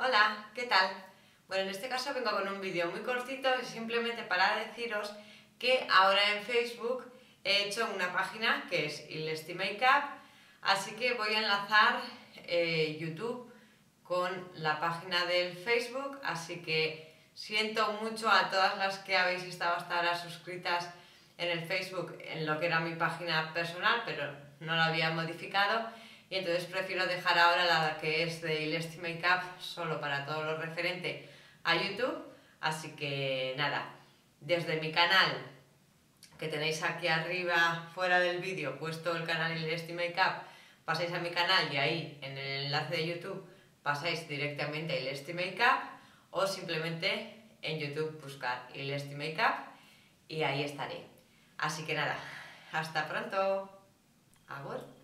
Hola, ¿qué tal? Bueno, en este caso vengo con un vídeo muy cortito simplemente para deciros que ahora en Facebook he hecho una página que es Ilesti Makeup, así que voy a enlazar YouTube con la página del Facebook, así que siento mucho a todas las que habéis estado hasta ahora suscritas en el Facebook en lo que era mi página personal, pero no la había modificado. Y entonces prefiero dejar ahora la que es de Ilesti Makeup solo para todo lo referente a YouTube. Así que nada, desde mi canal, que tenéis aquí arriba fuera del vídeo puesto el canal Ilesti Makeup, pasáis a mi canal y ahí en el enlace de YouTube pasáis directamente a Ilesti Makeup, o simplemente en YouTube buscar Ilesti Makeup y ahí estaré. Así que nada, hasta pronto. Agur.